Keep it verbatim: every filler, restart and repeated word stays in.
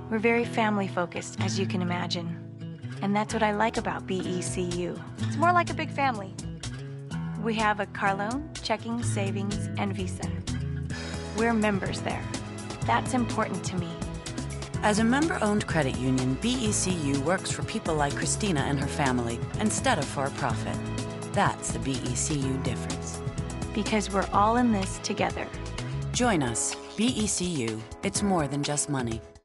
We're very family-focused, as you can imagine. And that's what I like about B E C U. It's more like a big family. We have a car loan, checking, savings, and Visa. We're members there. That's important to me. As a member-owned credit union, B E C U works for people like Christina and her family instead of for a profit. That's the B E C U difference. Because we're all in this together. Join us, B E C U. It's more than just money.